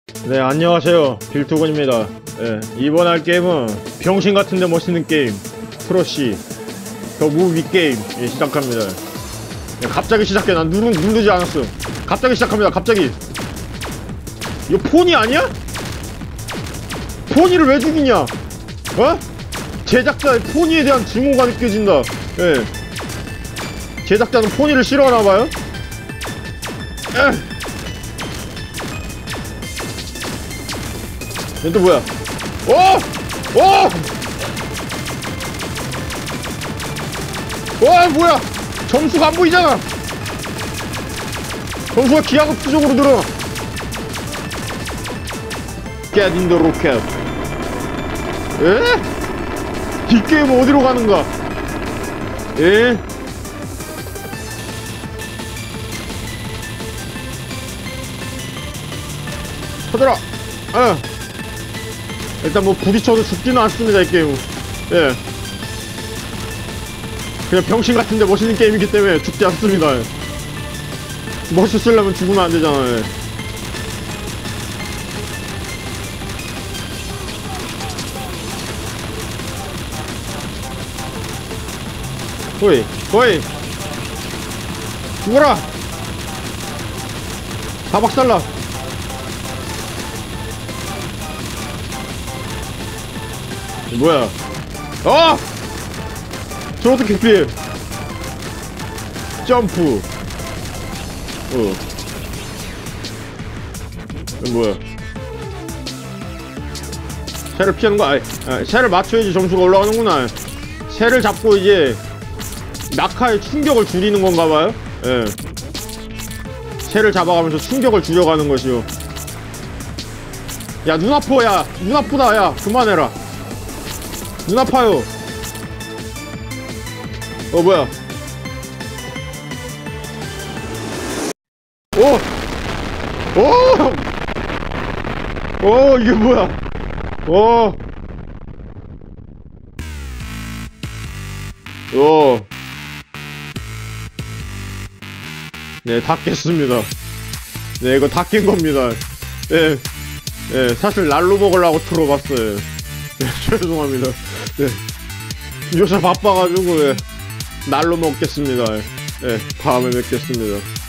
네, 안녕하세요. 빌토건입니다. 네, 이번 할 게임은 병신 같은데 멋있는 게임 프로시 더 무비 게임 시작합니다. 네, 갑자기 시작해. 난 누르지 않았어. 갑자기 시작합니다. 갑자기. 이거 폰이 아니야? 폰이를 왜 죽이냐? 어? 제작자의 폰이에 대한 증오가 느껴진다. 예. 제작자는 폰이를 싫어하나봐요? 얘 또 뭐야? 뭐야? 점수가 안 보이잖아. 점수가 기하급수적으로 늘어. Get in the rocket. 에? 이 게임은 어디로 가는가? 에? 터져라. 일단 뭐 부딪혀도 죽지는 않습니다. 이 게임은. 예. 그냥 병신 같은데 멋있는 게임이기 때문에 죽지 않습니다. 멋있으려면 죽으면 안 되잖아요. 거의 죽어라. 다 박살나. 뭐야? 저 어떻게 피해? 점프. 뭐야? 새를 피하는 거? 새를 맞춰야지 점수가 올라가는구나. 새를 잡고 이제 낙하의 충격을 줄이는 건가봐요? 예. 새를 잡아가면서 충격을 줄여가는 것이요. 야, 눈 아파. 야, 눈 아프다. 야, 그만해라. 눈 아파요. 뭐야? 이게 뭐야? 네, 다 깼습니다. 네, 이거 다 깬 겁니다. 예, 사실 날로 먹으려고 틀어봤어요. 네, 죄송합니다. 네, 요새 바빠가지고, 날로 먹겠습니다. 다음에 뵙겠습니다.